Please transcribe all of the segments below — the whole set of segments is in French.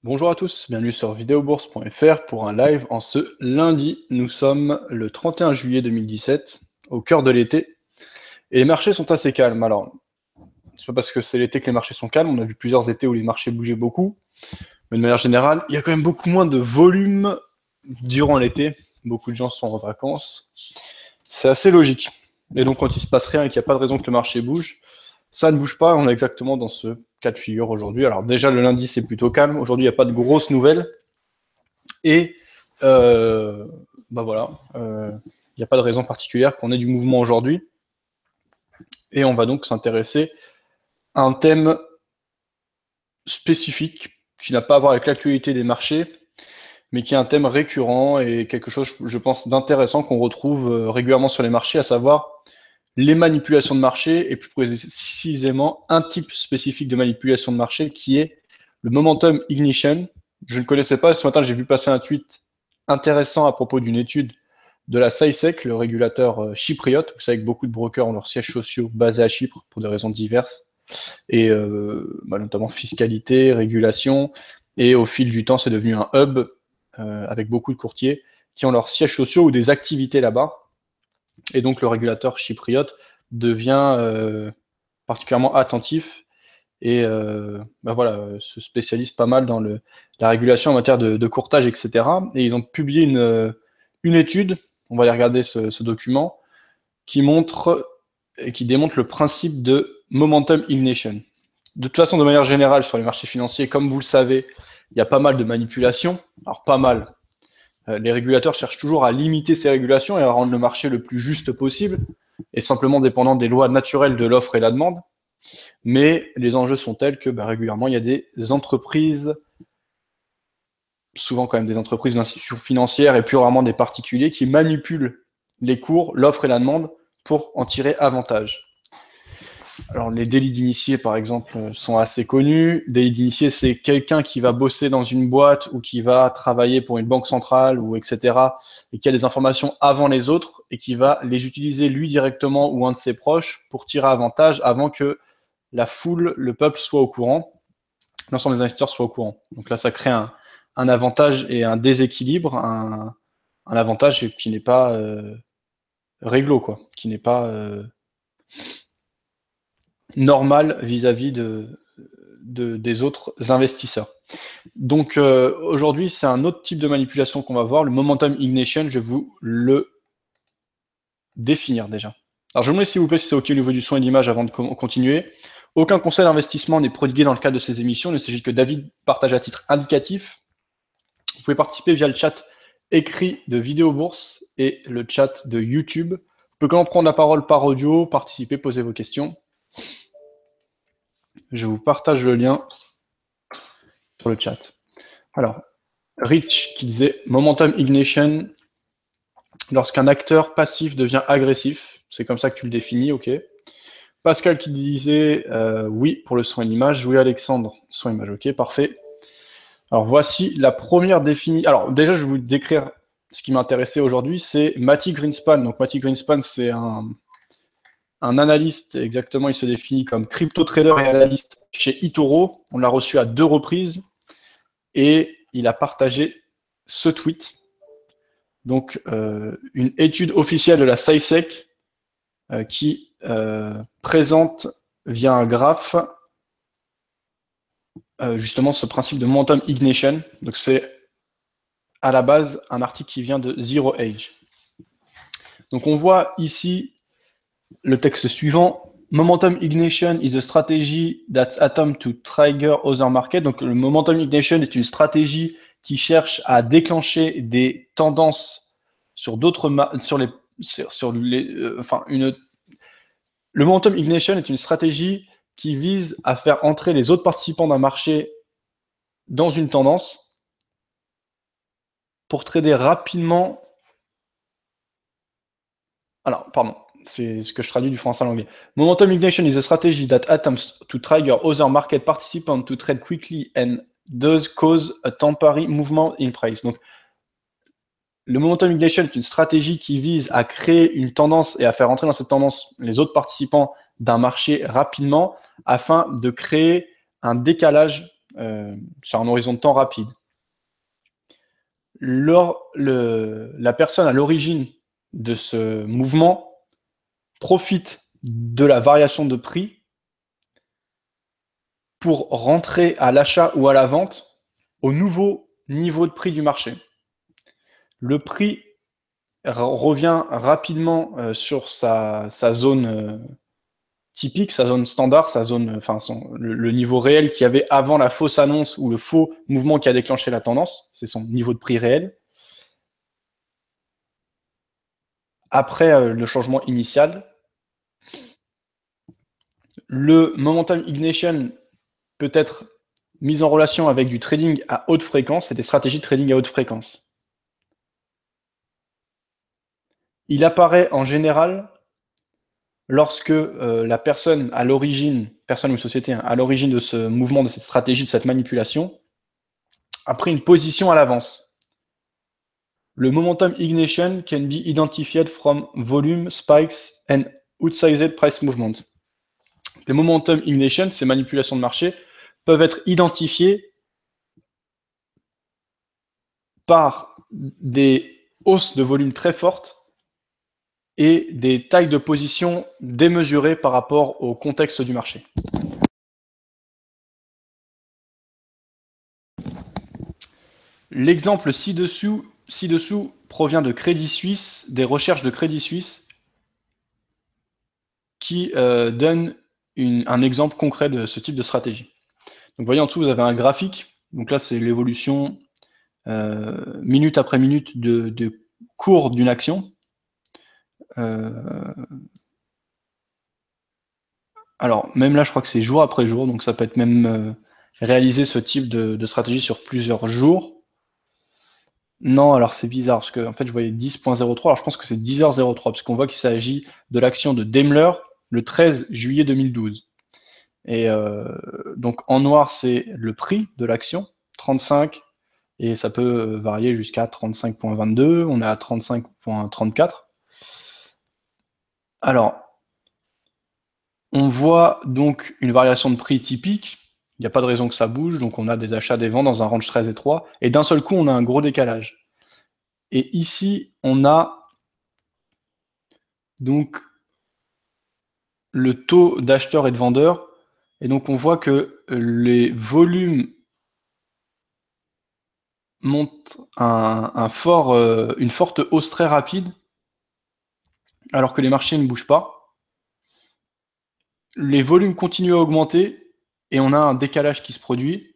Bonjour à tous, bienvenue sur videobourse.fr pour un live en ce lundi. Nous sommes le 31 juillet 2017, au cœur de l'été, et les marchés sont assez calmes. Alors, c'est pas parce que c'est l'été que les marchés sont calmes, on a vu plusieurs étés où les marchés bougeaient beaucoup, mais de manière générale, il y a quand même beaucoup moins de volume durant l'été. Beaucoup de gens sont en vacances. C'est assez logique. Et donc, quand il se passe rien et qu'il n'y a pas de raison que le marché bouge, ça ne bouge pas. On est exactement dans ce cas de figure aujourd'hui. Alors, déjà, le lundi, c'est plutôt calme. Aujourd'hui, il n'y a pas de grosses nouvelles. Et euh, bah voilà, il n'y a pas de raison particulière qu'on ait du mouvement aujourd'hui. Et on va donc s'intéresser à un thème spécifique qui n'a pas à voir avec l'actualité des marchés, mais qui est un thème récurrent et quelque chose, je pense, d'intéressant qu'on retrouve régulièrement sur les marchés, à savoir les manipulations de marché, et plus précisément un type spécifique de manipulation de marché qui est le momentum ignition. Je ne connaissais pas, ce matin j'ai vu passer un tweet intéressant à propos d'une étude de la SAISEC, le régulateur chypriote. Vous savez que beaucoup de brokers ont leurs sièges sociaux basés à Chypre pour des raisons diverses, et notamment fiscalité, régulation, et au fil du temps c'est devenu un hub avec beaucoup de courtiers qui ont leurs sièges sociaux ou des activités là-bas. Et donc le régulateur chypriote devient particulièrement attentif et voilà, se spécialise pas mal dans la régulation en matière de courtage, etc. Et ils ont publié une étude, on va aller regarder ce document, qui montre et qui démontre le principe de momentum ignition. De toute façon, de manière générale, sur les marchés financiers, comme vous le savez, il y a pas mal de manipulations. Alors pas mal. Les régulateurs cherchent toujours à limiter ces régulations et à rendre le marché le plus juste possible, et simplement dépendant des lois naturelles de l'offre et la demande. Mais les enjeux sont tels que régulièrement, il y a des entreprises, souvent quand même des entreprises d'institutions financières et plus rarement des particuliers, qui manipulent les cours, l'offre et la demande pour en tirer avantage. Alors les délits d'initié, par exemple, sont assez connus. Délit d'initié, c'est quelqu'un qui va bosser dans une boîte ou qui va travailler pour une banque centrale ou etc. et qui a des informations avant les autres et qui va les utiliser lui directement ou un de ses proches pour tirer avantage avant que la foule, le peuple soit au courant, l'ensemble des investisseurs soient au courant. Donc là, ça crée un avantage et un déséquilibre, un avantage qui n'est pas réglo, quoi, qui n'est pas normal vis-à-vis des autres investisseurs. Donc aujourd'hui, c'est un autre type de manipulation qu'on va voir, le momentum ignition. Je vais vous le définir déjà. Alors je vous demande s'il vous plaît si c'est OK au niveau du son et de l'image avant de continuer. Aucun conseil d'investissement n'est prodigué dans le cadre de ces émissions. Il ne s'agit que d'avis partagés à titre indicatif. Vous pouvez participer via le chat écrit de Vidéo Bourse et le chat de YouTube. Vous pouvez quand même prendre la parole par audio, participer, poser vos questions. Je vous partage le lien sur le chat. Alors, Rich qui disait Momentum Ignition, lorsqu'un acteur passif devient agressif. C'est comme ça que tu le définis, ok. Pascal qui disait oui pour le son et l'image. Oui, Alexandre, son et image, ok, parfait. Alors voici la première définition. Alors déjà, je vais vous décrire ce qui m'intéressait aujourd'hui, c'est Mati Greenspan. Donc Mati Greenspan, c'est un analyste, exactement, il se définit comme crypto-trader et analyste chez eToro. On l'a reçu à 2 reprises et il a partagé ce tweet. Donc une étude officielle de la SciSec qui présente via un graphe justement ce principe de momentum ignition. Donc c'est à la base un article qui vient de Zero Age. Donc on voit ici le texte suivant. Momentum ignition is a strategy that attempts to trigger other markets. Donc le momentum ignition est une stratégie qui cherche à déclencher des tendances sur d'autres le momentum ignition est une stratégie qui vise à faire entrer les autres participants d'un marché dans une tendance pour trader rapidement. Alors, pardon, c'est ce que je traduis du français à l'anglais. Momentum ignition is a strategy that attempts to trigger other market participants to trade quickly and does cause a temporary movement in price. Donc, le momentum ignition est une stratégie qui vise à créer une tendance et à faire entrer dans cette tendance les autres participants d'un marché rapidement afin de créer un décalage sur un horizon de temps rapide. La personne à l'origine de ce mouvement profite de la variation de prix pour rentrer à l'achat ou à la vente au nouveau niveau de prix du marché. Le prix revient rapidement sur sa zone typique, sa zone standard, sa zone, enfin le niveau réel qu'il y avait avant la fausse annonce ou le faux mouvement qui a déclenché la tendance, c'est son niveau de prix réel. Après le changement initial, le momentum ignition peut être mis en relation avec du trading à haute fréquence et des stratégies de trading à haute fréquence. Il apparaît en général lorsque la personne à l'origine, personne ou société, à l'origine de ce mouvement, de cette stratégie, de cette manipulation, a pris une position à l'avance. Le momentum ignition can be identified from volume spikes and outsized price movement. Les momentum ignition, ces manipulations de marché, peuvent être identifiées par des hausses de volume très fortes et des tailles de position démesurées par rapport au contexte du marché. L'exemple ci-dessous provient de Crédit Suisse, des recherches de Crédit Suisse, qui donnent un exemple concret de ce type de stratégie. Donc, vous voyez en dessous, vous avez un graphique. Donc là, c'est l'évolution minute après minute de cours d'une action. Alors, même là, je crois que c'est jour après jour, donc ça peut être même réaliser ce type de stratégie sur plusieurs jours. Non, alors c'est bizarre, parce que en fait, je voyais 10.03, alors je pense que c'est 10h03, parce qu'on voit qu'il s'agit de l'action de Daimler le 13 juillet 2012. Et donc en noir, c'est le prix de l'action, 35, et ça peut varier jusqu'à 35.22, on est à 35.34. Alors, on voit donc une variation de prix typique, il n'y a pas de raison que ça bouge, donc on a des achats, des ventes dans un range très étroit, et d'un seul coup, on a un gros décalage. Et ici, on a donc le taux d'acheteurs et de vendeurs, et donc on voit que les volumes montrent une forte hausse très rapide, alors que les marchés ne bougent pas. Les volumes continuent à augmenter, et on a un décalage qui se produit.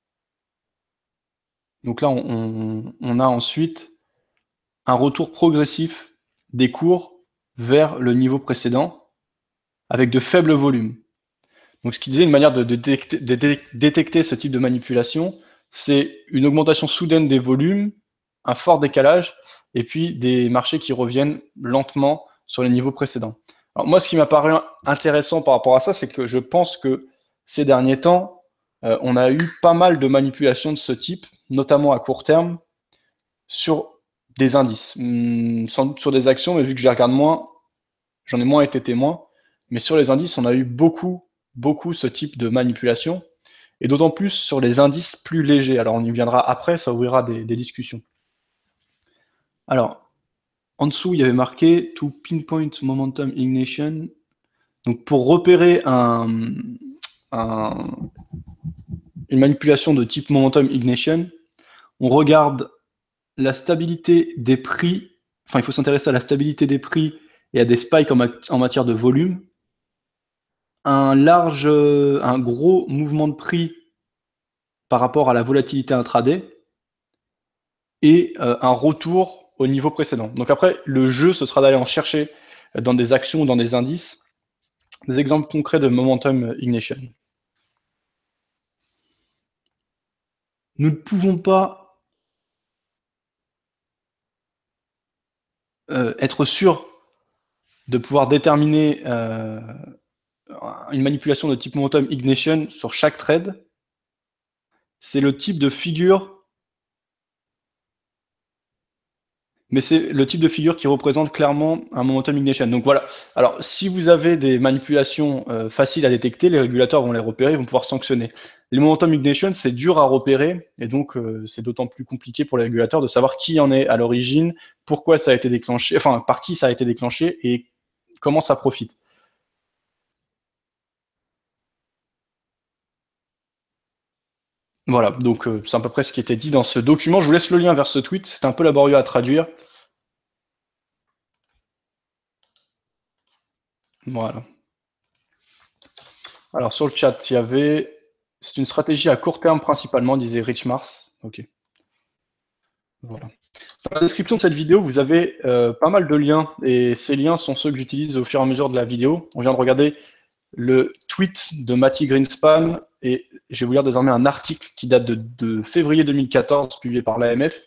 Donc là, on a ensuite un retour progressif des cours vers le niveau précédent, avec de faibles volumes. Donc ce qui disait une manière de détecter ce type de manipulation, c'est une augmentation soudaine des volumes, un fort décalage, et puis des marchés qui reviennent lentement sur les niveaux précédents. Alors moi, ce qui m'a paru intéressant par rapport à ça, c'est que je pense que ces derniers temps, on a eu pas mal de manipulations de ce type, notamment à court terme, sur des indices, sans doute sur des actions, mais vu que je les regarde moins, j'en ai moins été témoin. Mais sur les indices, on a eu beaucoup ce type de manipulation, et d'autant plus sur les indices plus légers. Alors on y viendra après, ça ouvrira des discussions. Alors, en dessous, il y avait marqué To pinpoint momentum ignition. Donc pour repérer une manipulation de type momentum ignition, on regarde la stabilité des prix, enfin il faut s'intéresser à la stabilité des prix et à des spikes en matière de volume, un gros mouvement de prix par rapport à la volatilité intraday et un retour au niveau précédent. Donc après, le jeu, ce sera d'aller en chercher dans des actions ou dans des indices des exemples concrets de momentum ignition. Nous ne pouvons pas être sûrs de pouvoir déterminer une manipulation de type momentum ignition sur chaque trade. C'est le type de figure mais c'est le type de figure qui représente clairement un momentum ignition. Donc voilà. Alors, si vous avez des manipulations faciles à détecter, les régulateurs vont les repérer, ils vont pouvoir sanctionner. Les momentum ignition, c'est dur à repérer, et donc c'est d'autant plus compliqué pour les régulateurs de savoir qui en est à l'origine, pourquoi ça a été déclenché, enfin par qui ça a été déclenché et comment ça profite. Voilà, donc c'est à peu près ce qui était dit dans ce document. Je vous laisse le lien vers ce tweet, c'est un peu laborieux à traduire. Voilà. Alors sur le chat, il y avait, c'est une stratégie à court terme principalement, disait Rich Mars. Ok, voilà. Dans la description de cette vidéo, vous avez pas mal de liens, et ces liens sont ceux que j'utilise au fur et à mesure de la vidéo. On vient de regarder le tweet de Matty Greenspan, et je vais vous lire désormais un article qui date de février 2014, publié par l'AMF,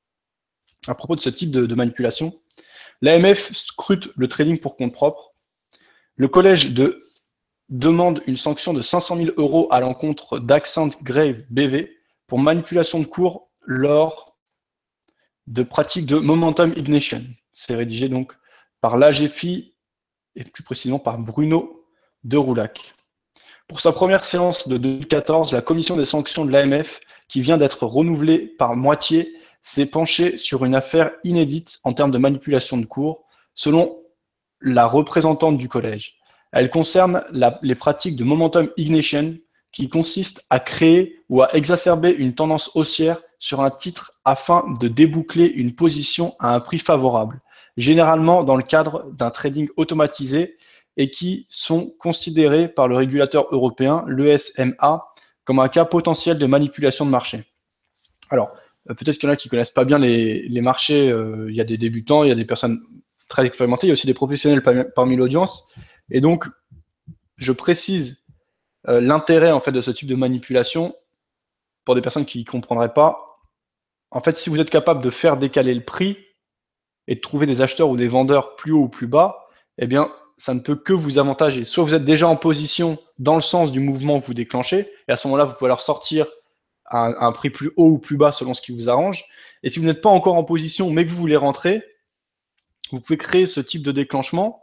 à propos de ce type de manipulation. L'AMF scrute le trading pour compte propre. Le collège demande une sanction de 500 000 € à l'encontre d'Accent Grave BV pour manipulation de cours lors de pratiques de momentum ignition. C'est rédigé donc par l'AGFI et plus précisément par Bruno de Roulac. Pour sa première séance de 2014, la commission des sanctions de l'AMF, qui vient d'être renouvelée par moitié, s'est penchée sur une affaire inédite en termes de manipulation de cours, selon la représentante du collège. Elle concerne les pratiques de momentum ignition qui consistent à créer ou à exacerber une tendance haussière sur un titre afin de déboucler une position à un prix favorable, généralement dans le cadre d'un trading automatisé et qui sont considérés par le régulateur européen, l'ESMA, comme un cas potentiel de manipulation de marché. Alors, peut-être qu'il y en a qui ne connaissent pas bien les marchés, il y a des débutants, il y a des personnes très expérimentées, il y a aussi des professionnels parmi l'audience. Et donc, je précise l'intérêt en fait de ce type de manipulation pour des personnes qui ne comprendraient pas. En fait, si vous êtes capable de faire décaler le prix et de trouver des acheteurs ou des vendeurs plus haut ou plus bas, eh bien, ça ne peut que vous avantager. Soit vous êtes déjà en position dans le sens du mouvement que vous déclenchez, et à ce moment-là, vous pouvez leur sortir à un prix plus haut ou plus bas selon ce qui vous arrange. Et si vous n'êtes pas encore en position, mais que vous voulez rentrer, vous pouvez créer ce type de déclenchement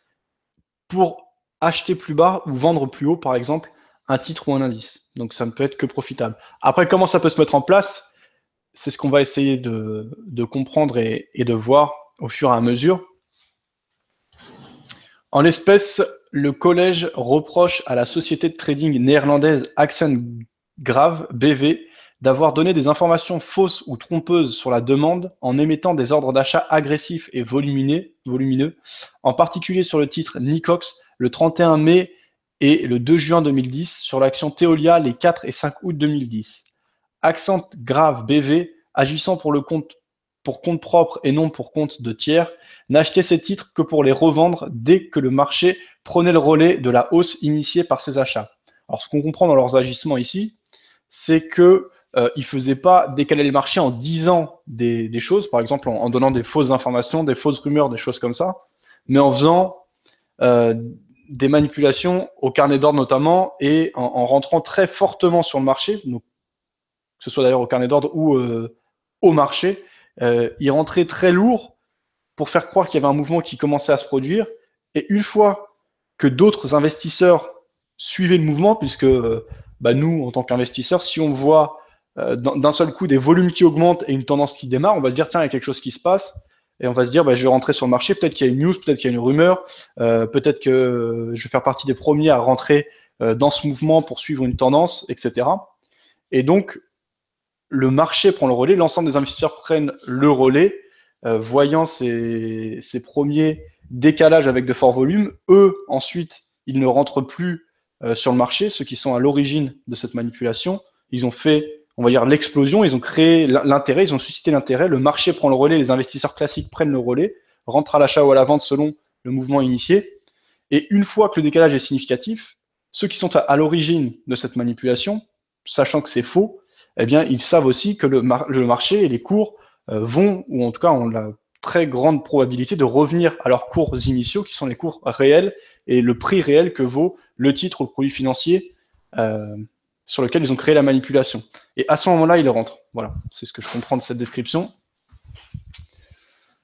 pour acheter plus bas ou vendre plus haut, par exemple, un titre ou un indice. Donc ça ne peut être que profitable. Après, comment ça peut se mettre en place? C'est ce qu'on va essayer de comprendre et de voir au fur et à mesure. En l'espèce, le collège reproche à la société de trading néerlandaise Accent Grave BV d'avoir donné des informations fausses ou trompeuses sur la demande en émettant des ordres d'achat agressifs et volumineux, en particulier sur le titre Nicox le 31 mai et le 2 juin 2010, sur l'action Teolia les 4 et 5 août 2010. Accent Grave BV, agissant pour compte propre et non pour compte de tiers, n'achetait ces titres que pour les revendre dès que le marché prenait le relais de la hausse initiée par ces achats. Alors ce qu'on comprend dans leurs agissements ici, c'est que ils faisaient pas décaler le marché en disant des choses, par exemple en donnant des fausses informations, des fausses rumeurs, des choses comme ça, mais en faisant euh, des manipulations au carnet d'ordre notamment et en rentrant très fortement sur le marché, donc, que ce soit d'ailleurs au carnet d'ordre ou au marché, ils rentraient très lourd pour faire croire qu'il y avait un mouvement qui commençait à se produire. Et une fois que d'autres investisseurs suivaient le mouvement, puisque nous, en tant qu'investisseurs, si on voit d'un seul coup des volumes qui augmentent et une tendance qui démarre, on va se dire, tiens, il y a quelque chose qui se passe. Et on va se dire, je vais rentrer sur le marché, peut-être qu'il y a une news, peut-être qu'il y a une rumeur, peut-être que je vais faire partie des premiers à rentrer dans ce mouvement pour suivre une tendance, etc. Et donc, le marché prend le relais, l'ensemble des investisseurs prennent le relais, voyant ces premiers décalages avec de forts volumes. Eux, ensuite, ils ne rentrent plus sur le marché, ceux qui sont à l'origine de cette manipulation. Ils ont fait, on va dire, l'explosion, ils ont créé l'intérêt, ils ont suscité l'intérêt, le marché prend le relais, les investisseurs classiques prennent le relais, rentrent à l'achat ou à la vente selon le mouvement initié. Et une fois que le décalage est significatif, ceux qui sont à l'origine de cette manipulation, sachant que c'est faux, eh bien, ils savent aussi que le marché et les cours vont, ou en tout cas ont la très grande probabilité de revenir à leurs cours initiaux, qui sont les cours réels et le prix réel que vaut le titre ou le produit financier sur lequel ils ont créé la manipulation. Et à ce moment-là, ils rentrent. Voilà, c'est ce que je comprends de cette description.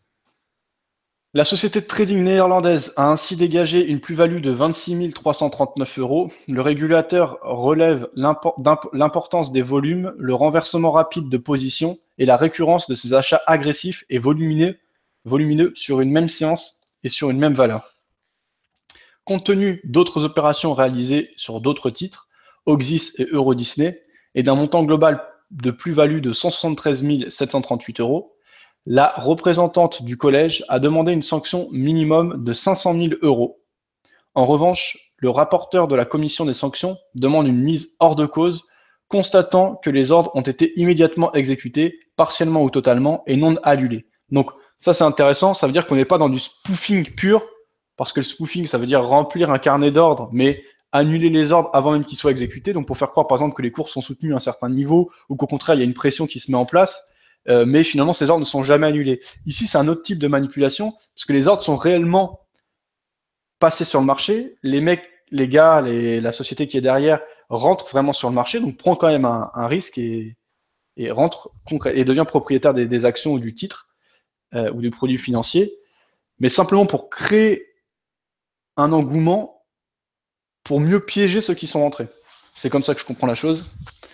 La société de trading néerlandaise a ainsi dégagé une plus-value de 26 339 euros. Le régulateur relève l'importance des volumes, le renversement rapide de position et la récurrence de ces achats agressifs et volumineux sur une même séance et sur une même valeur. Compte tenu d'autres opérations réalisées sur d'autres titres, Oxys et Euro Disney, et d'un montant global de plus-value de 173 738 euros, la représentante du collège a demandé une sanction minimum de 500 000 euros. En revanche, le rapporteur de la commission des sanctions demande une mise hors de cause, constatant que les ordres ont été immédiatement exécutés, partiellement ou totalement, et non annulés. Donc ça c'est intéressant, ça veut dire qu'on n'est pas dans du spoofing pur, parce que le spoofing ça veut dire remplir un carnet d'ordres, mais annuler les ordres avant même qu'ils soient exécutés, donc pour faire croire par exemple que les cours sont soutenus à un certain niveau, ou qu'au contraire il y a une pression qui se met en place, mais finalement ces ordres ne sont jamais annulés. Ici c'est un autre type de manipulation, parce que les ordres sont réellement passés sur le marché, les mecs, les gars, la société qui est derrière rentre vraiment sur le marché, donc prend quand même un risque et rentre et devient propriétaire des actions ou du titre ou du produit financier, mais simplement pour créer un engouement pour mieux piéger ceux qui sont rentrés. C'est comme ça que je comprends la chose.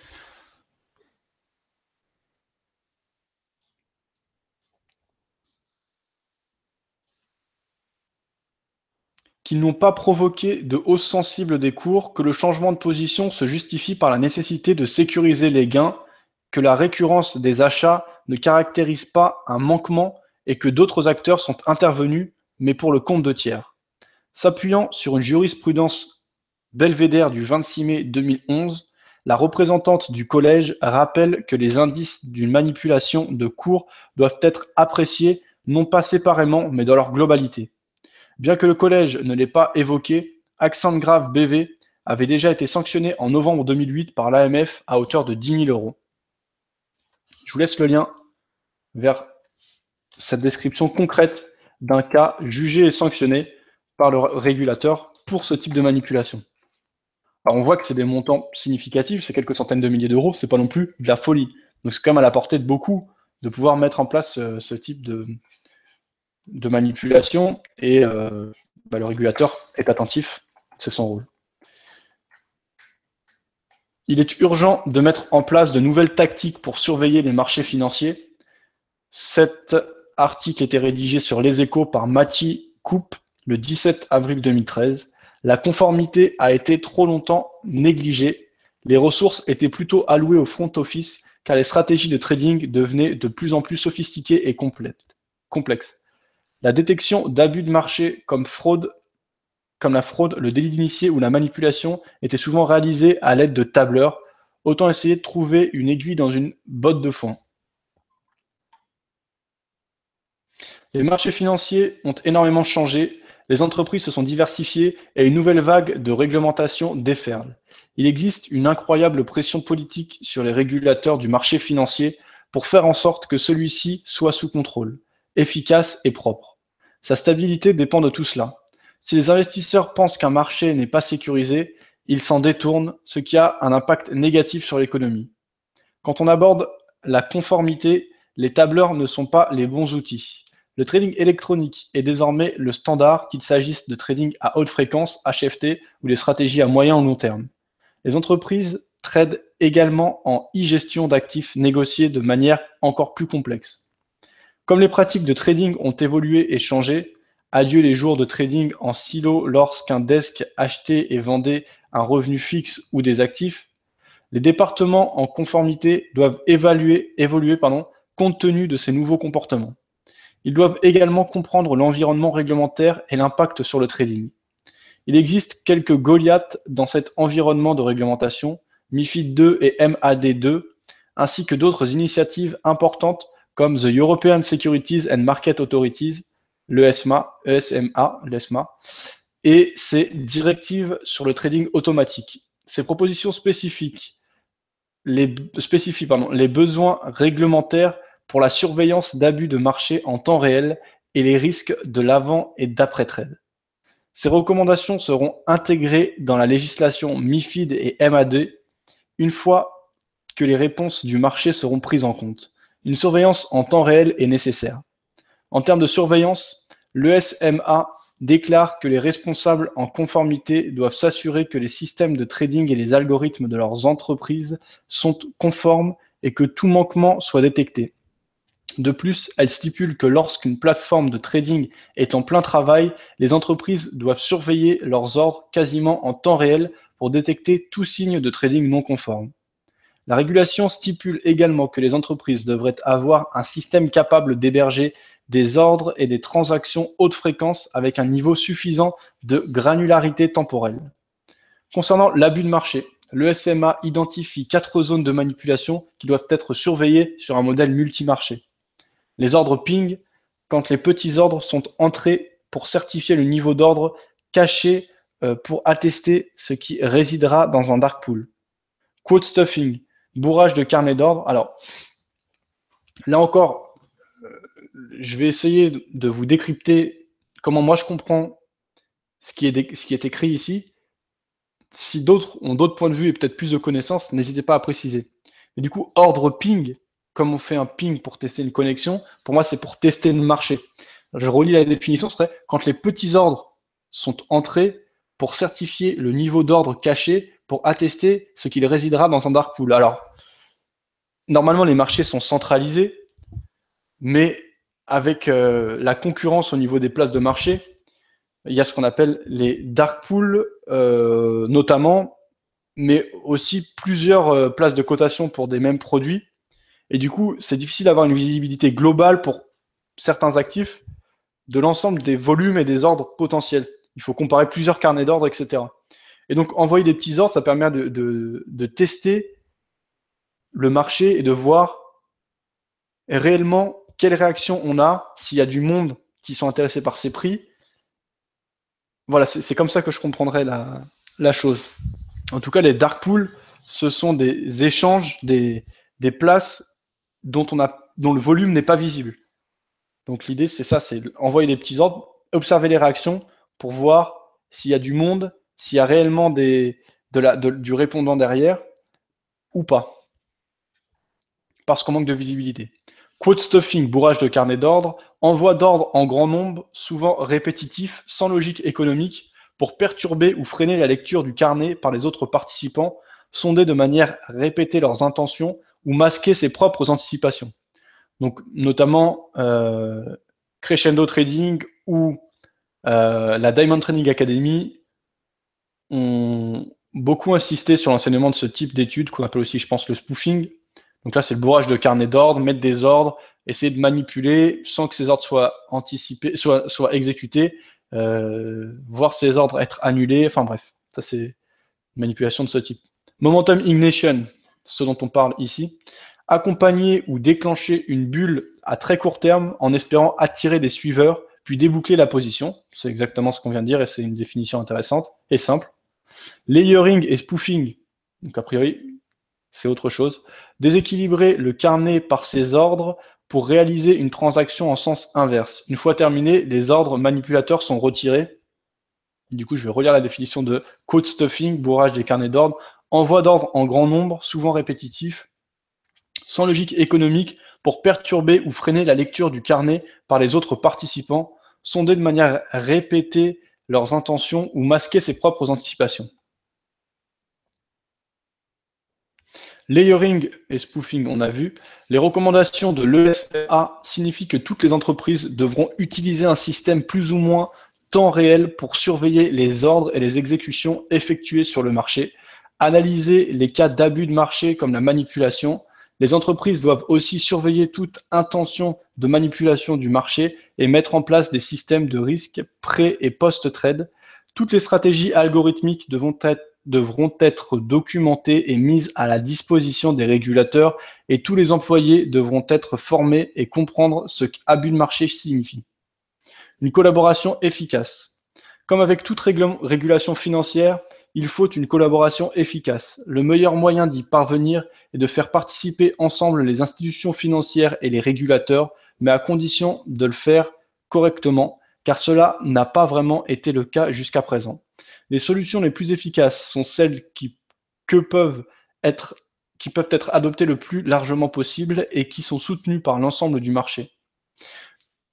Qu'ils n'ont pas provoqué de hausse sensible des cours, que le changement de position se justifie par la nécessité de sécuriser les gains, que la récurrence des achats ne caractérise pas un manquement et que d'autres acteurs sont intervenus, mais pour le compte de tiers. S'appuyant sur une jurisprudence belvédère du 26 mai 2011, la représentante du collège rappelle que les indices d'une manipulation de cours doivent être appréciés non pas séparément, mais dans leur globalité. Bien que le collège ne l'ait pas évoqué, Accent Grave BV avait déjà été sanctionné en novembre 2008 par l'AMF à hauteur de 10 000 euros. Je vous laisse le lien vers cette description concrète d'un cas jugé et sanctionné par le régulateur pour ce type de manipulation. Alors on voit que c'est des montants significatifs, c'est quelques centaines de milliers d'euros, c'est pas non plus de la folie. Donc c'est quand même à la portée de beaucoup de pouvoir mettre en place ce type de manipulation et le régulateur est attentif, c'est son rôle. Il est urgent de mettre en place de nouvelles tactiques pour surveiller les marchés financiers. Cet article était rédigé sur Les Échos par Mathie Coupe le 17 avril 2013. La conformité a été trop longtemps négligée. Les ressources étaient plutôt allouées au front office car les stratégies de trading devenaient de plus en plus sophistiquées et complexes. La détection d'abus de marché comme la fraude, le délit d'initié ou la manipulation était souvent réalisée à l'aide de tableurs. Autant essayer de trouver une aiguille dans une botte de foin. Les marchés financiers ont énormément changé, les entreprises se sont diversifiées et une nouvelle vague de réglementation déferle. Il existe une incroyable pression politique sur les régulateurs du marché financier pour faire en sorte que celui-ci soit sous contrôle, efficace et propre. Sa stabilité dépend de tout cela. Si les investisseurs pensent qu'un marché n'est pas sécurisé, ils s'en détournent, ce qui a un impact négatif sur l'économie. Quand on aborde la conformité, les tableurs ne sont pas les bons outils. Le trading électronique est désormais le standard, qu'il s'agisse de trading à haute fréquence, HFT, ou des stratégies à moyen ou long terme. Les entreprises tradent également en e-gestion d'actifs négociés de manière encore plus complexe. Comme les pratiques de trading ont évolué et changé, adieu les jours de trading en silo lorsqu'un desk achetait et vendait un revenu fixe ou des actifs. Les départements en conformité doivent évoluer compte tenu de ces nouveaux comportements. Ils doivent également comprendre l'environnement réglementaire et l'impact sur le trading. Il existe quelques Goliaths dans cet environnement de réglementation, MiFID II et MAD2, ainsi que d'autres initiatives importantes comme the European Securities and Market Authorities, l'ESMA, et ses directives sur le trading automatique. Ces propositions spécifient les besoins réglementaires pour la surveillance d'abus de marché en temps réel et les risques de l'avant et d'après-trade. Ces recommandations seront intégrées dans la législation MiFID et MAD une fois que les réponses du marché seront prises en compte. Une surveillance en temps réel est nécessaire. En termes de surveillance, L'ESMA déclare que les responsables en conformité doivent s'assurer que les systèmes de trading et les algorithmes de leurs entreprises sont conformes et que tout manquement soit détecté. De plus, elle stipule que lorsqu'une plateforme de trading est en plein travail, les entreprises doivent surveiller leurs ordres quasiment en temps réel pour détecter tout signe de trading non conforme. La régulation stipule également que les entreprises devraient avoir un système capable d'héberger des ordres et des transactions haute fréquence avec un niveau suffisant de granularité temporelle. Concernant l'abus de marché, le SMA identifie 4 zones de manipulation qui doivent être surveillées sur un modèle multimarché. Les ordres ping, quand les petits ordres sont entrés pour certifier le niveau d'ordre caché pour attester ce qui résidera dans un dark pool. Quote stuffing, bourrage de carnet d'ordre. Alors, là encore, je vais essayer de vous décrypter comment moi je comprends ce qui est écrit ici. Si d'autres ont d'autres points de vue et peut-être plus de connaissances, n'hésitez pas à préciser. Mais du coup, ordre ping, comme on fait un ping pour tester une connexion, pour moi c'est pour tester le marché. Je relis la définition, ce serait quand les petits ordres sont entrés pour certifier le niveau d'ordre caché pour attester ce qu'il résidera dans un dark pool. Alors, normalement les marchés sont centralisés, mais avec la concurrence au niveau des places de marché, il y a ce qu'on appelle les dark pools, notamment, mais aussi plusieurs places de cotation pour des mêmes produits. Et du coup, c'est difficile d'avoir une visibilité globale pour certains actifs de l'ensemble des volumes et des ordres potentiels. Il faut comparer plusieurs carnets d'ordres, etc. Et donc, envoyer des petits ordres, ça permet de tester le marché et de voir réellement quelle réaction on a, s'il y a du monde qui sont intéressés par ces prix. Voilà, c'est comme ça que je comprendrais la chose. En tout cas, les dark pools, ce sont des échanges, des places dont le volume n'est pas visible. Donc l'idée, c'est ça, c'est envoyer des petits ordres, observer les réactions pour voir s'il y a du monde, s'il y a réellement du répondant derrière ou pas, parce qu'on manque de visibilité. Quote stuffing, bourrage de carnet d'ordre, envoi d'ordre en grand nombre, souvent répétitif, sans logique économique, pour perturber ou freiner la lecture du carnet par les autres participants, sonder de manière répétée leurs intentions ou masquer ses propres anticipations. Donc, notamment Crescendo Trading ou la Diamond Trading Academy ont beaucoup insisté sur l'enseignement de ce type d'études, qu'on appelle aussi, je pense, le spoofing. Donc là, c'est le bourrage de carnet d'ordre, mettre des ordres, essayer de manipuler sans que ces ordres soient anticipés, soient exécutés, voir ces ordres être annulés. Enfin bref, ça c'est une manipulation de ce type. Momentum Ignition, ce dont on parle ici. Accompagner ou déclencher une bulle à très court terme en espérant attirer des suiveurs, puis déboucler la position. C'est exactement ce qu'on vient de dire et c'est une définition intéressante et simple. Layering et spoofing, donc a priori, c'est autre chose. Déséquilibrer le carnet par ses ordres pour réaliser une transaction en sens inverse. Une fois terminé, les ordres manipulateurs sont retirés. Du coup, je vais relire la définition de code stuffing, bourrage des carnets d'ordre, envoi d'ordre en grand nombre, souvent répétitif, sans logique économique, pour perturber ou freiner la lecture du carnet par les autres participants, sonder de manière répétée leurs intentions ou masquer ses propres anticipations. Layering et spoofing, on a vu. Les recommandations de l'ESA signifient que toutes les entreprises devront utiliser un système plus ou moins temps réel pour surveiller les ordres et les exécutions effectuées sur le marché, analyser les cas d'abus de marché comme la manipulation. Les entreprises doivent aussi surveiller toute intention de manipulation du marché et mettre en place des systèmes de risque pré- et post-trade. Toutes les stratégies algorithmiques devront être documentées et mises à la disposition des régulateurs et tous les employés devront être formés et comprendre ce qu'abus de marché signifie. Une collaboration efficace. Comme avec toute régulation financière, il faut une collaboration efficace. Le meilleur moyen d'y parvenir est de faire participer ensemble les institutions financières et les régulateurs, mais à condition de le faire correctement, car cela n'a pas vraiment été le cas jusqu'à présent. Les solutions les plus efficaces sont celles qui peuvent être adoptées le plus largement possible et qui sont soutenues par l'ensemble du marché.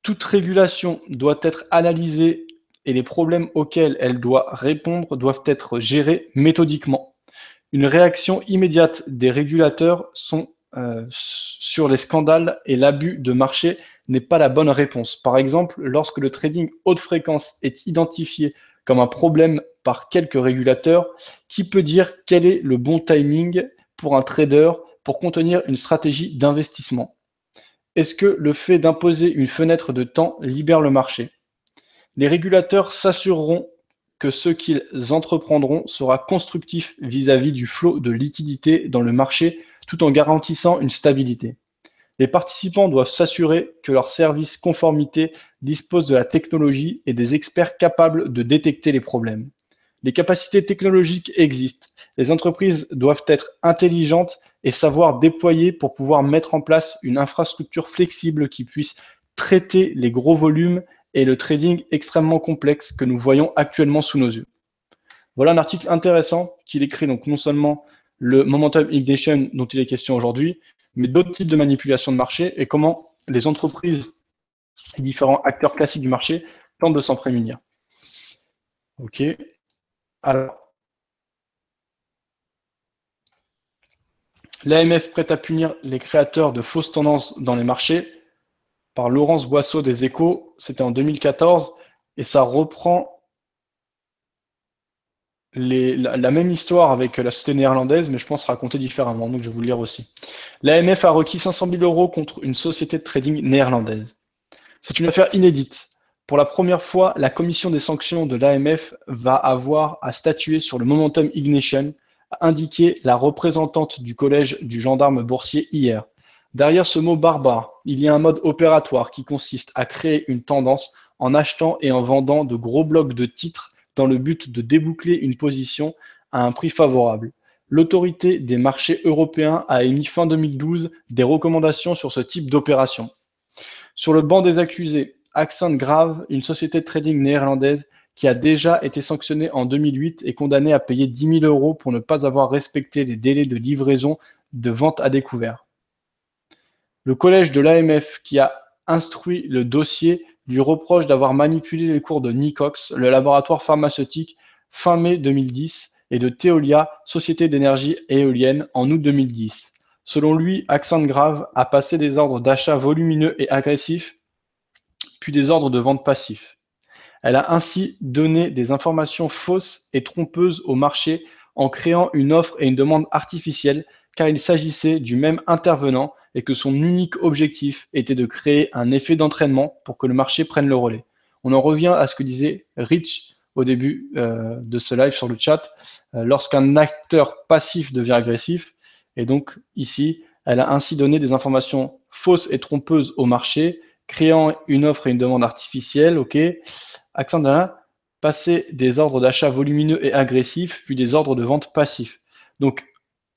Toute régulation doit être analysée et les problèmes auxquels elle doit répondre doivent être gérés méthodiquement. Une réaction immédiate des régulateurs sur les scandales et l'abus de marché n'est pas la bonne réponse. Par exemple, lorsque le trading haute fréquence est identifié comme un problème par quelques régulateurs, qui peut dire quel est le bon timing pour un trader pour contenir une stratégie d'investissement? Est-ce que le fait d'imposer une fenêtre de temps libère le marché? Les régulateurs s'assureront que ce qu'ils entreprendront sera constructif vis-à-vis du flot de liquidités dans le marché tout en garantissant une stabilité. Les participants doivent s'assurer que leur service conformité dispose de la technologie et des experts capables de détecter les problèmes. Les capacités technologiques existent. Les entreprises doivent être intelligentes et savoir déployer pour pouvoir mettre en place une infrastructure flexible qui puisse traiter les gros volumes et le trading extrêmement complexe que nous voyons actuellement sous nos yeux. Voilà un article intéressant qu'il écrit donc non seulement le Momentum Ignition dont il est question aujourd'hui, mais d'autres types de manipulation de marché et comment les entreprises et différents acteurs classiques du marché tentent de s'en prémunir. Ok. Alors, l'AMF prête à punir les créateurs de fausses tendances dans les marchés par Laurence Boisseau des Échos, c'était en 2014, et ça reprend la même histoire avec la société néerlandaise, mais je pense raconter différemment, donc je vais vous le lire aussi. L'AMF a requis 500 000 € contre une société de trading néerlandaise. C'est une affaire inédite. Pour la première fois, la commission des sanctions de l'AMF va avoir à statuer sur le Momentum Ignition, a indiqué la représentante du collège du gendarme boursier hier. Derrière ce mot barbare, il y a un mode opératoire qui consiste à créer une tendance en achetant et en vendant de gros blocs de titres dans le but de déboucler une position à un prix favorable. L'autorité des marchés européens a émis fin 2012 des recommandations sur ce type d'opération. Sur le banc des accusés, Accent Grave, une société de trading néerlandaise qui a déjà été sanctionnée en 2008 et condamnée à payer 10 000 € pour ne pas avoir respecté les délais de livraison de vente à découvert. Le collège de l'AMF, qui a instruit le dossier, lui reproche d'avoir manipulé les cours de Nicox, le laboratoire pharmaceutique, fin mai 2010, et de Teolia, société d'énergie éolienne, en août 2010. Selon lui, Accent Grave a passé des ordres d'achat volumineux et agressifs, puis des ordres de vente passifs. Elle a ainsi donné des informations fausses et trompeuses au marché en créant une offre et une demande artificielle, car il s'agissait du même intervenant et que son unique objectif était de créer un effet d'entraînement pour que le marché prenne le relais. On en revient à ce que disait Rich au début de ce live sur le chat, lorsqu'un acteur passif devient agressif. Et donc ici, elle a ainsi donné des informations fausses et trompeuses au marché, créant une offre et une demande artificielle, ok. Accent d'un, passer des ordres d'achat volumineux et agressifs, puis des ordres de vente passifs. Donc,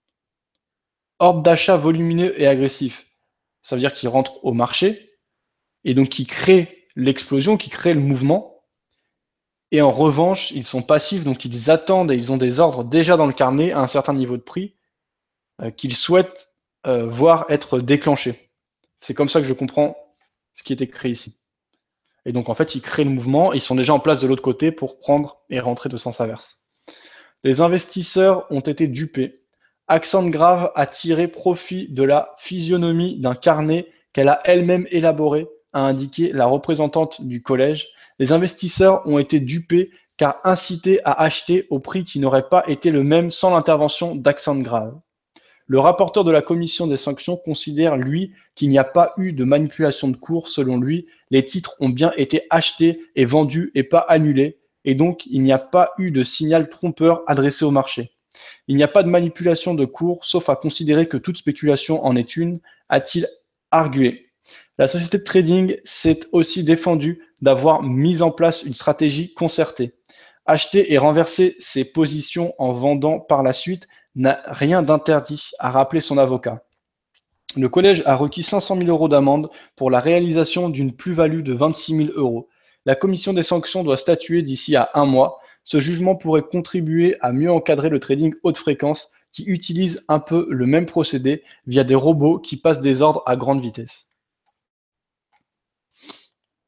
ordre d'achat volumineux et agressif, ça veut dire qu'ils rentrent au marché, et donc qui créent l'explosion, qui créent le mouvement. Et en revanche, ils sont passifs, donc ils attendent et ils ont des ordres déjà dans le carnet à un certain niveau de prix qu'ils souhaitent voir être déclenchés. C'est comme ça que je comprends ce qui est écrit ici. Et donc en fait, ils créent le mouvement, ils sont déjà en place de l'autre côté pour prendre et rentrer de sens inverse. Les investisseurs ont été dupés. Accent Grave a tiré profit de la physionomie d'un carnet qu'elle a elle-même élaboré, a indiqué la représentante du collège. Les investisseurs ont été dupés car incités à acheter au prix qui n'aurait pas été le même sans l'intervention d'Accent Grave. Le rapporteur de la commission des sanctions considère, lui, qu'il n'y a pas eu de manipulation de cours. Selon lui, les titres ont bien été achetés et vendus et pas annulés, et donc il n'y a pas eu de signal trompeur adressé au marché. Il n'y a pas de manipulation de cours, sauf à considérer que toute spéculation en est une, a-t-il argué. La société de trading s'est aussi défendue d'avoir mis en place une stratégie concertée. Acheter et renverser ses positions en vendant par la suite n'a rien d'interdit, a rappelé son avocat. Le collège a requis 500 000 € d'amende pour la réalisation d'une plus-value de 26 000 €. La commission des sanctions doit statuer d'ici à un mois. Ce jugement pourrait contribuer à mieux encadrer le trading haute fréquence qui utilise un peu le même procédé via des robots qui passent des ordres à grande vitesse.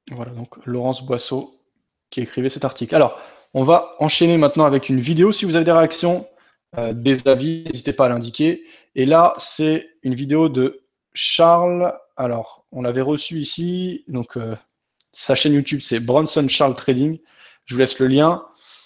Voilà, donc Laurence Boisseau qui écrivait cet article. Alors, on va enchaîner maintenant avec une vidéo. Si vous avez des réactions, des avis, n'hésitez pas à l'indiquer. Et là, c'est une vidéo de Charles. Alors, on l'avait reçu ici. Donc, sa chaîne YouTube, c'est Bronson Charles Trading. Je vous laisse le lien.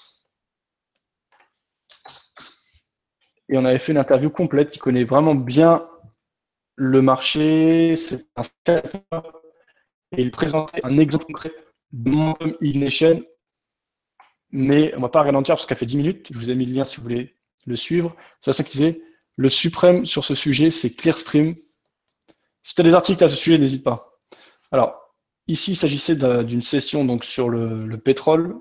Et on avait fait une interview complète qui connaît vraiment bien le marché. C'est un scalper. Et il présentait un exemple concret de Momentum Ignition. Mais on ne va pas ralentir parce qu'elle fait 10 minutes. Je vous ai mis le lien si vous voulez le suivre. C'est ça qui disait, le suprême sur ce sujet, c'est Clearstream. Si tu as des articles à ce sujet, n'hésite pas. Alors, ici, il s'agissait d'une session donc, sur le pétrole.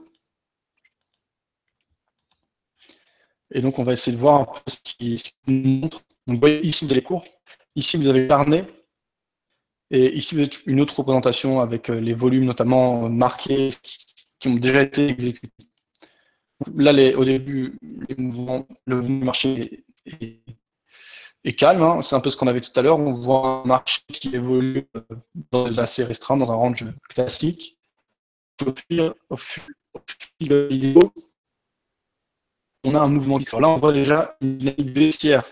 Et donc, on va essayer de voir un peu ce qui nous montre. Donc, vous voyez, ici, vous avez les cours. Ici, vous avez le carnet. Et ici, vous avez une autre représentation avec les volumes notamment marqués qui ont déjà été exécutés. Là, au début, le mouvement du marché est calme. Hein. C'est un peu ce qu'on avait tout à l'heure. On voit un marché qui évolue assez restreint, dans un range classique. Au fil de la vidéo, on a un mouvement qui sort. Là, on voit déjà une dynamique baissière.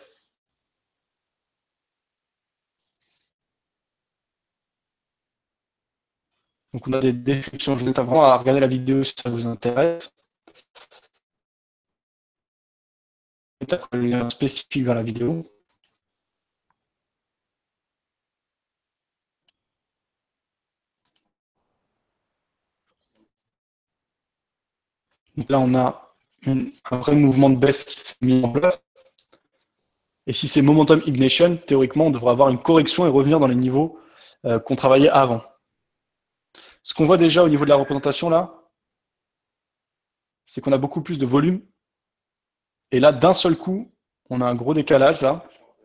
Donc, on a des descriptions. Je vous invite vraiment à regarder la vidéo si ça vous intéresse. Peut-être un lien spécifique vers la vidéo. Donc là, on a un vrai mouvement de baisse qui s'est mis en place. Et si c'est Momentum Ignition, théoriquement, on devrait avoir une correction et revenir dans les niveaux qu'on travaillait avant. Ce qu'on voit déjà au niveau de la représentation là, c'est qu'on a beaucoup plus de volume. Et là, d'un seul coup, on a un gros décalage là.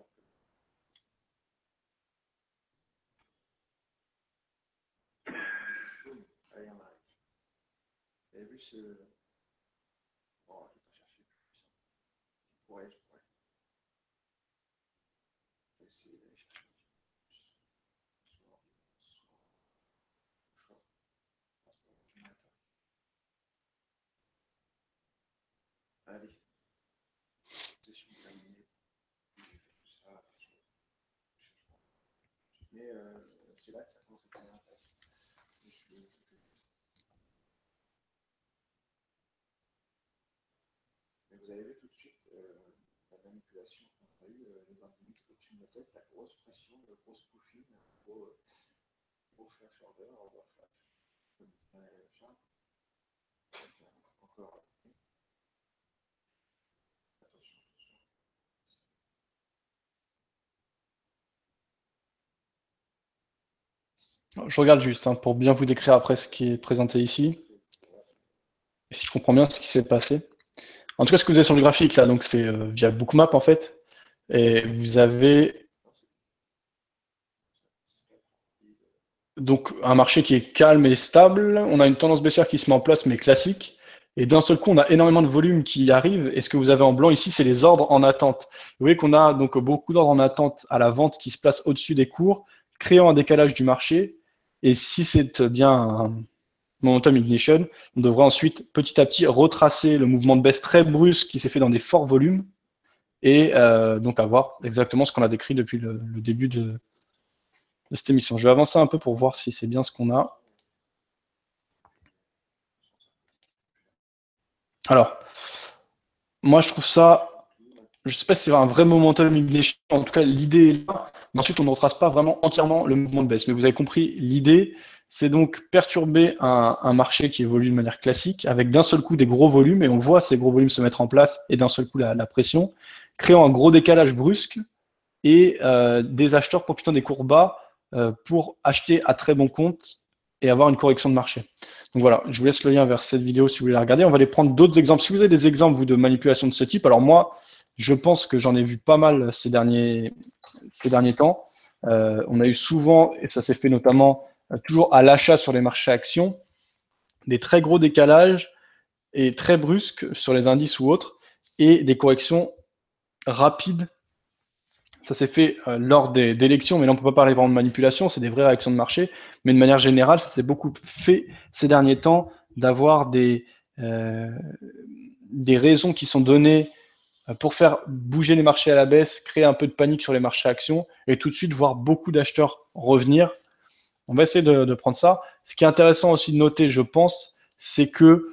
Je regarde juste pour bien vous décrire après ce qui est présenté ici. Et si je comprends bien ce qui s'est passé. En tout cas, ce que vous avez sur le graphique là, donc c'est via Bookmap en fait. Et vous avez donc un marché qui est calme et stable. On a une tendance baissière qui se met en place, mais classique. Et d'un seul coup, on a énormément de volume qui arrive. Et ce que vous avez en blanc ici, c'est les ordres en attente. Vous voyez qu'on a donc beaucoup d'ordres en attente à la vente qui se placent au-dessus des cours, créant un décalage du marché. Et si c'est bien un Momentum Ignition, on devrait ensuite petit à petit retracer le mouvement de baisse très brusque qui s'est fait dans des forts volumes et donc avoir exactement ce qu'on a décrit depuis le début de cette émission. Je vais avancer un peu pour voir si c'est bien ce qu'on a. Alors, moi je trouve ça, je ne sais pas si c'est un vrai momentum ignition, en tout cas l'idée est là, mais ensuite on ne retrace pas vraiment entièrement le mouvement de baisse. Mais vous avez compris, l'idée c'est donc perturber un marché qui évolue de manière classique avec d'un seul coup des gros volumes, et on voit ces gros volumes se mettre en place et d'un seul coup la pression, créant un gros décalage brusque et des acheteurs profitant des cours bas pour acheter à très bon compte et avoir une correction de marché. Donc voilà, je vous laisse le lien vers cette vidéo si vous voulez la regarder. On va aller prendre d'autres exemples. Si vous avez des exemples, vous, de manipulation de ce type, alors moi, je pense que j'en ai vu pas mal ces derniers temps. On a eu souvent, et ça s'est fait notamment toujours à l'achat sur les marchés actions, des très gros décalages et très brusques sur les indices ou autres, et des corrections rapides ça s'est fait lors d'élections, mais là on ne peut pas parler vraiment de manipulation, c'est des vraies réactions de marché, mais de manière générale, ça s'est beaucoup fait ces derniers temps d'avoir des raisons qui sont données pour faire bouger les marchés à la baisse, créer un peu de panique sur les marchés actions, et tout de suite voir beaucoup d'acheteurs revenir. On va essayer de prendre ça. Ce qui est intéressant aussi de noter, je pense, c'est que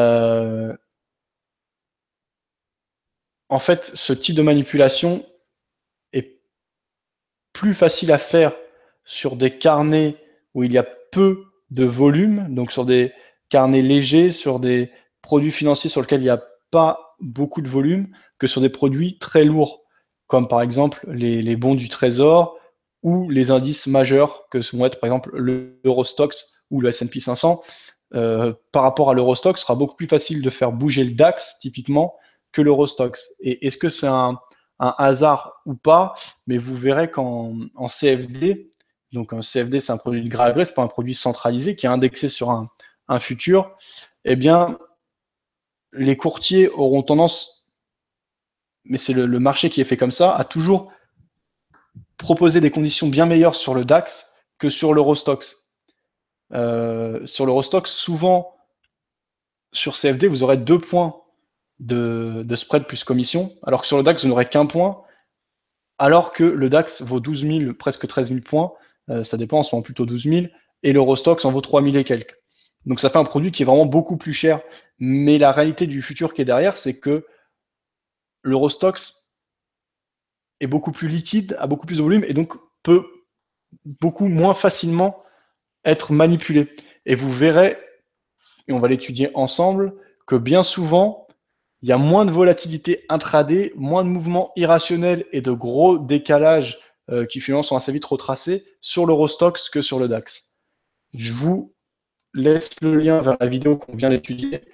en fait, ce type de manipulation est plus facile à faire sur des carnets où il y a peu de volume, donc sur des carnets légers, sur des produits financiers sur lesquels il n'y a pas beaucoup de volume, que sur des produits très lourds, comme par exemple les bons du Trésor ou les indices majeurs que vont être par exemple l'Eurostoxx ou le S&P 500. Par rapport à l'Eurostoxx, ce sera beaucoup plus facile de faire bouger le DAX typiquement que l'Eurostoxx. Et est-ce que c'est un hasard ou pas? Mais vous verrez qu'en CFD, donc un CFD c'est un produit de gré à gré, c'est pas un produit centralisé qui est indexé sur un futur, eh bien les courtiers auront tendance, mais c'est le marché qui est fait comme ça, à toujours proposer des conditions bien meilleures sur le DAX que sur l'Eurostoxx. Sur l'Eurostoxx, souvent sur CFD, vous aurez 2 points de spread plus commission, alors que sur le DAX, vous n'aurez qu'un point, alors que le DAX vaut 12 000, presque 13 000 points, ça dépend, en ce moment plutôt 12 000, et l'Eurostoxx en vaut 3 000 et quelques. Donc ça fait un produit qui est vraiment beaucoup plus cher. Mais la réalité du futur qui est derrière, c'est que l'Eurostoxx est beaucoup plus liquide, a beaucoup plus de volume, et donc peut beaucoup moins facilement être manipulé. Et vous verrez, et on va l'étudier ensemble, que bien souvent, il y a moins de volatilité intraday, moins de mouvements irrationnels et de gros décalages qui finalement sont assez vite retracés sur l'Eurostoxx que sur le DAX. Je vous laisse le lien vers la vidéo qu'on vient d'étudier.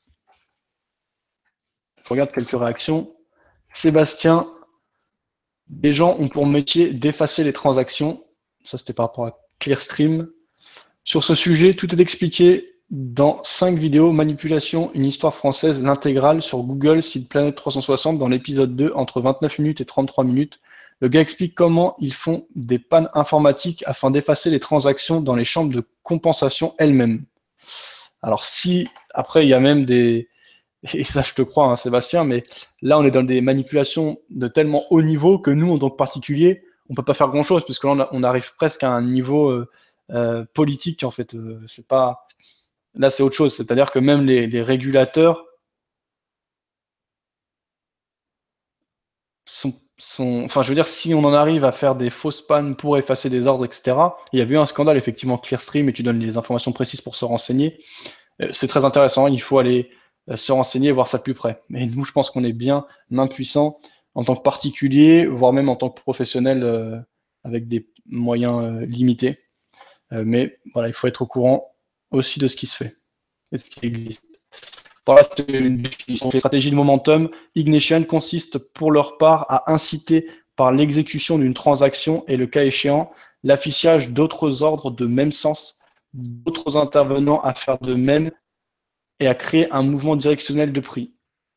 Je regarde quelques réactions. Sébastien, les gens ont pour métier d'effacer les transactions. Ça, c'était par rapport à Clearstream. Sur ce sujet, tout est expliqué dans 5 vidéos, Manipulation, une histoire française, l'intégrale sur Google, site Planète 360, dans l'épisode 2, entre 29 minutes et 33 minutes. Le gars explique comment ils font des pannes informatiques afin d'effacer les transactions dans les chambres de compensation elles-mêmes. Alors si, après, il y a même des, et ça je te crois, hein, Sébastien, mais là on est dans des manipulations de tellement haut niveau que nous, en tant que particuliers, on peut pas faire grand-chose, puisque là on arrive presque à un niveau politique, en fait. C'est pas, là c'est autre chose, c'est-à-dire que même les régulateurs enfin, je veux dire, si on en arrive à faire des fausses pannes pour effacer des ordres, etc. Il y a eu un scandale, effectivement, Clearstream, et tu donnes les informations précises pour se renseigner. C'est très intéressant, il faut aller se renseigner et voir ça de plus près. Mais nous, je pense qu'on est bien impuissants en tant que particulier, voire même en tant que professionnel avec des moyens limités. Mais voilà, il faut être au courant aussi de ce qui se fait et de ce qui existe. Voilà, c'est une définition. Les stratégies de momentum ignition consistent pour leur part à inciter par l'exécution d'une transaction et le cas échéant l'affichage d'autres ordres de même sens, d'autres intervenants à faire de même et à créer un mouvement directionnel de prix.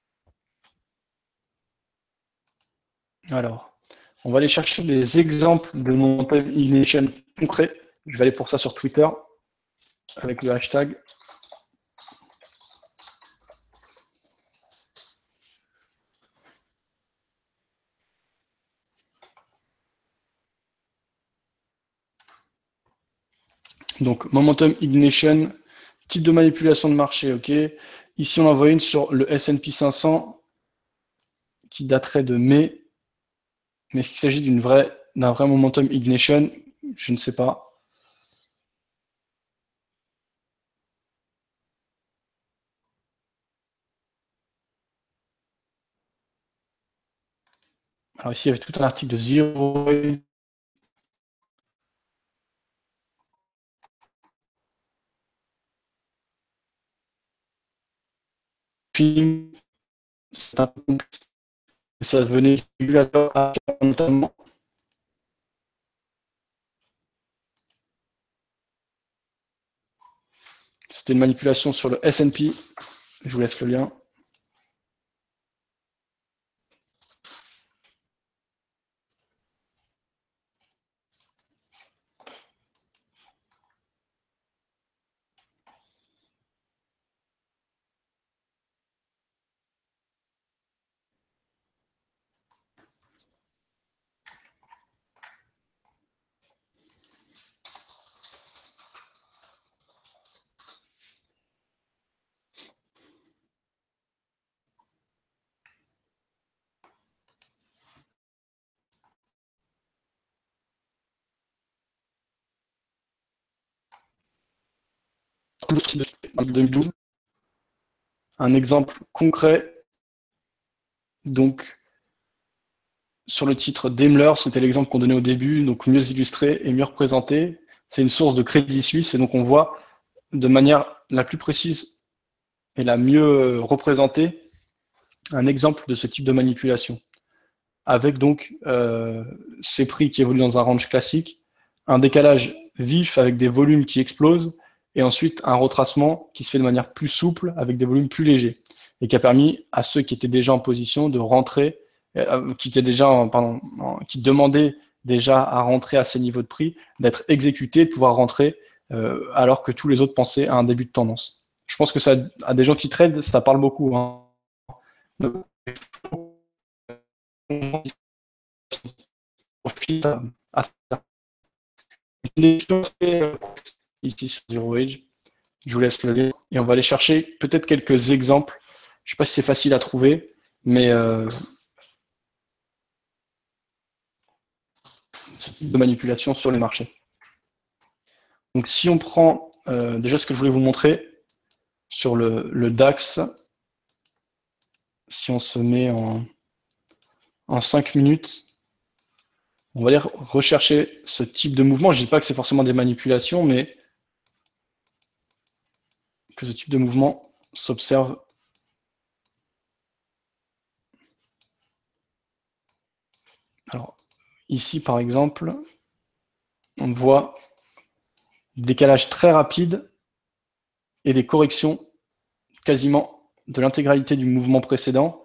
Alors, on va aller chercher des exemples de momentum ignition concrets. Je vais aller pour ça sur Twitter avec le hashtag. Donc, momentum ignition, type de manipulation de marché, ok. Ici, on en voit une sur le S&P 500 qui daterait de mai. Mais est-ce qu'il s'agit d'un vrai momentum ignition? Je ne sais pas. Alors ici, il y avait tout un article de Zero Film. Ça venait du régulateur notamment. C'était une manipulation sur le S&P. Je vous laisse le lien. en 2012. Un exemple concret, donc sur le titre Daimler, c'était l'exemple qu'on donnait au début, donc mieux illustré et mieux représenté. C'est une source de Crédit Suisse, et donc on voit de manière la plus précise et la mieux représentée un exemple de ce type de manipulation, avec donc ces prix qui évoluent dans un range classique, un décalage vif avec des volumes qui explosent, et ensuite un retracement qui se fait de manière plus souple avec des volumes plus légers, et qui a permis à ceux qui étaient déjà en position de rentrer, qui demandaient déjà à rentrer à ces niveaux de prix, d'être exécutés, de pouvoir rentrer, alors que tous les autres pensaient à un début de tendance. Je pense que ça, à des gens qui tradent, ça parle beaucoup, hein. Ici sur Zero Age. Je vous laisse le lire et on va aller chercher peut-être quelques exemples. Je ne sais pas si c'est facile à trouver, mais de manipulation sur les marchés. Donc si on prend déjà ce que je voulais vous montrer sur le DAX, si on se met en 5 minutes, on va aller rechercher ce type de mouvement. Je ne dis pas que c'est forcément des manipulations, mais que ce type de mouvement s'observe. Alors, ici, par exemple, on voit des décalages très rapides et des corrections quasiment de l'intégralité du mouvement précédent.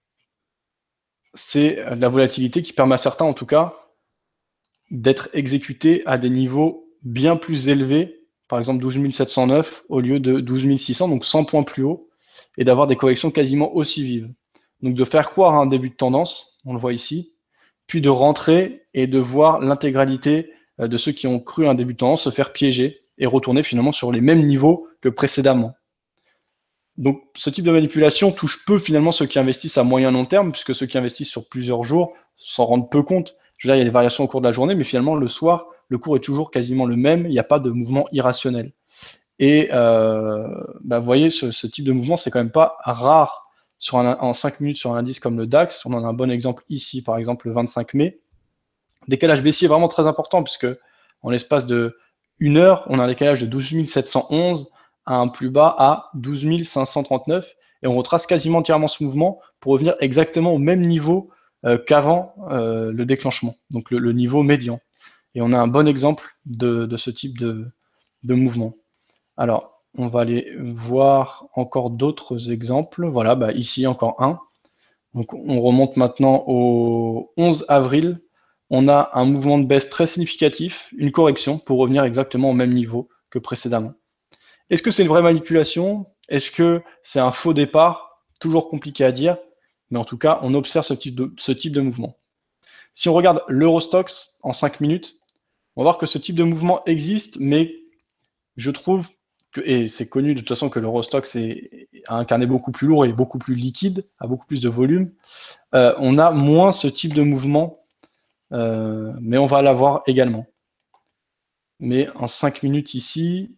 C'est la volatilité qui permet à certains, en tout cas, d'être exécutés à des niveaux bien plus élevés, par exemple 12 709 au lieu de 12 600, donc 100 points plus haut, et d'avoir des corrections quasiment aussi vives. Donc de faire croire à un début de tendance, on le voit ici, puis de rentrer et de voir l'intégralité de ceux qui ont cru à un début de tendance se faire piéger et retourner finalement sur les mêmes niveaux que précédemment. Donc ce type de manipulation touche peu finalement ceux qui investissent à moyen long terme, puisque ceux qui investissent sur plusieurs jours s'en rendent peu compte. Je veux dire, il y a des variations au cours de la journée, mais finalement le soir, le cours est toujours quasiment le même, il n'y a pas de mouvement irrationnel. Et vous voyez, ce type de mouvement, c'est quand même pas rare en 5 minutes sur un indice comme le DAX. On en a un bon exemple ici, par exemple le 25 mai. Décalage baissier vraiment très important, puisque en l'espace de 1 heure, on a un décalage de 12 711 à un plus bas à 12 539, et on retrace quasiment entièrement ce mouvement pour revenir exactement au même niveau qu'avant le déclenchement, donc le niveau médian. Et on a un bon exemple de ce type de mouvement. Alors, on va aller voir encore d'autres exemples. Voilà, ici encore un. Donc, on remonte maintenant au 11 avril. On a un mouvement de baisse très significatif, une correction pour revenir exactement au même niveau que précédemment. Est-ce que c'est une vraie manipulation? Est-ce que c'est un faux départ? Toujours compliqué à dire, mais en tout cas, on observe ce type de mouvement. Si on regarde l'Eurostoxx en 5 minutes, on va voir que ce type de mouvement existe, mais je trouve que, et c'est connu de toute façon que l'Eurostoxx a un carnet beaucoup plus lourd et beaucoup plus liquide, a beaucoup plus de volume, on a moins ce type de mouvement, mais on va l'avoir également. Mais en 5 minutes ici,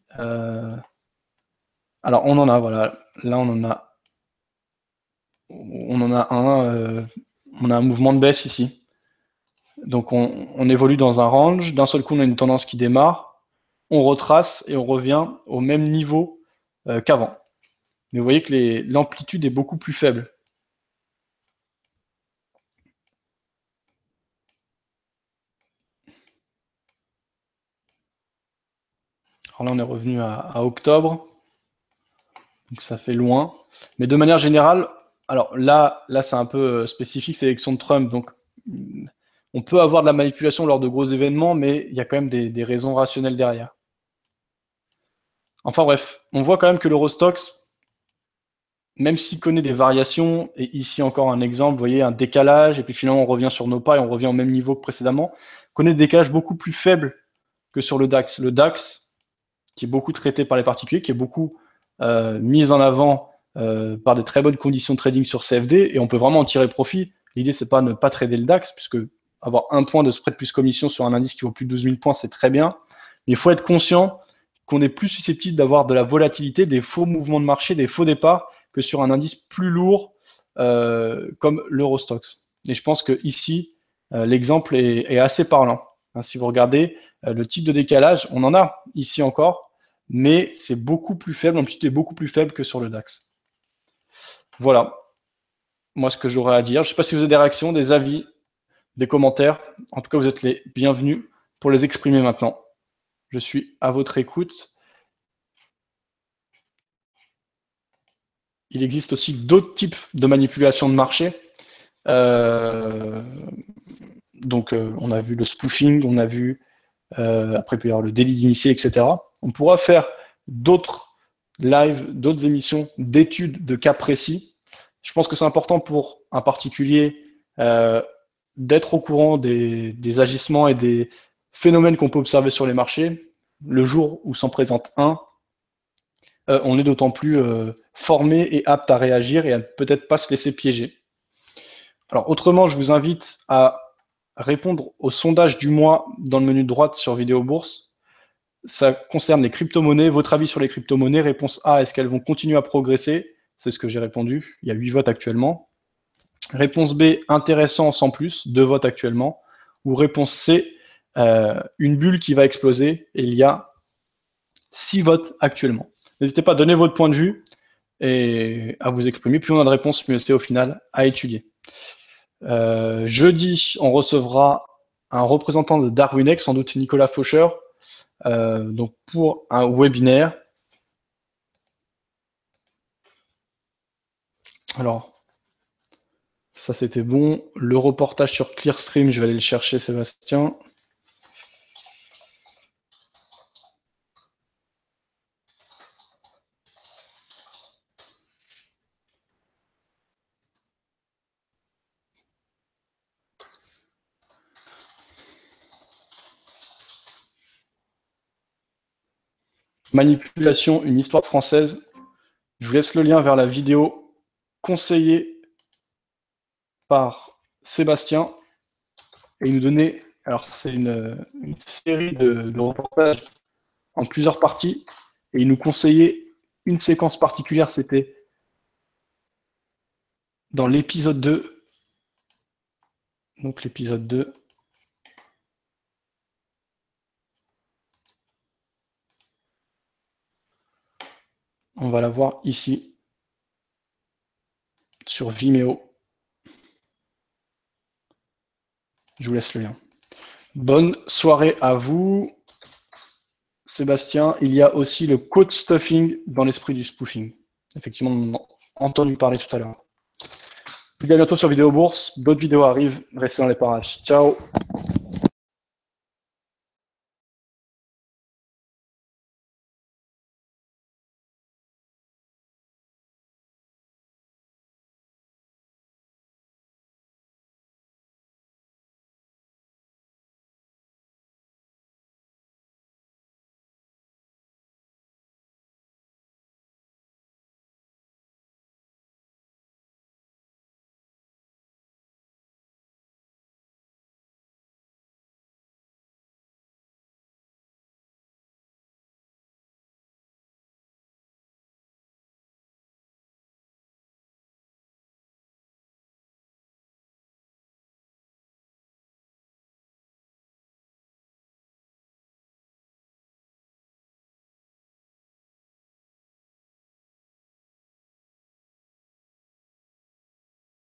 alors on en a, voilà, là on en a un mouvement de baisse ici. Donc on évolue dans un range, d'un seul coup on a une tendance qui démarre, on retrace et on revient au même niveau qu'avant. Mais vous voyez que l'amplitude est beaucoup plus faible. Alors là on est revenu à octobre, donc ça fait loin. Mais de manière générale, alors là c'est un peu spécifique, c'est l'élection de Trump, donc on peut avoir de la manipulation lors de gros événements, mais il y a quand même des raisons rationnelles derrière. Enfin bref, on voit quand même que l'Eurostoxx, même s'il connaît des variations, et ici encore un exemple, vous voyez un décalage, et puis finalement on revient sur nos pas et on revient au même niveau que précédemment, connaît des décalages beaucoup plus faibles que sur le DAX. Le DAX, qui est beaucoup traité par les particuliers, qui est beaucoup mis en avant par des très bonnes conditions de trading sur CFD, et on peut vraiment en tirer profit. L'idée, c'est pas ne pas trader le DAX, puisque avoir un point de spread plus commission sur un indice qui vaut plus de 12 000 points, c'est très bien. Mais il faut être conscient qu'on est plus susceptible d'avoir de la volatilité, des faux mouvements de marché, des faux départs que sur un indice plus lourd comme l'Eurostoxx. Et je pense que ici, l'exemple est assez parlant. Hein, si vous regardez le type de décalage, on en a ici encore, mais c'est beaucoup plus faible, l'amplitude est beaucoup plus faible que sur le DAX. Voilà, moi ce que j'aurais à dire. Je ne sais pas si vous avez des réactions, des avis, des commentaires. En tout cas, vous êtes les bienvenus pour les exprimer maintenant. Je suis à votre écoute. Il existe aussi d'autres types de manipulation de marché. Donc, on a vu le spoofing, on a vu, après il peut y avoir le délit d'initié, etc. On pourra faire d'autres lives, d'autres émissions d'études de cas précis. Je pense que c'est important pour un particulier d'être au courant des agissements et des phénomènes qu'on peut observer sur les marchés. Le jour où s'en présente un, on est d'autant plus formé et apte à réagir et à peut-être pas se laisser piéger. Alors autrement, je vous invite à répondre au sondage du mois dans le menu de droite sur Vidéo Bourse. Ça concerne les crypto-monnaies. Votre avis sur les crypto-monnaies? Réponse A, est-ce qu'elles vont continuer à progresser? C'est ce que j'ai répondu. Il y a 8 votes actuellement. Réponse B, intéressant sans plus, 2 votes actuellement. Ou réponse C, une bulle qui va exploser, et il y a 6 votes actuellement. N'hésitez pas à donner votre point de vue et à vous exprimer. Plus on a de réponses, mieux c'est au final à étudier. Jeudi, on recevra un représentant de Darwinex, sans doute Nicolas Faucher, donc pour un webinaire. Alors, ça c'était bon. Le reportage sur Clearstream, je vais aller le chercher, Sébastien. Manipulation, une histoire française. Je vous laisse le lien vers la vidéo conseillée par Sébastien et il nous donnait, alors c'est une série de reportages en plusieurs parties et il nous conseillait une séquence particulière, c'était dans l'épisode 2. Donc l'épisode 2. On va la voir ici sur Vimeo. Je vous laisse le lien. Bonne soirée à vous. Sébastien, il y a aussi le code stuffing dans l'esprit du spoofing. Effectivement, on en a entendu parler tout à l'heure. Je vous dis à bientôt sur Vidéo Bourse. D'autres vidéos arrivent. Restez dans les parages. Ciao.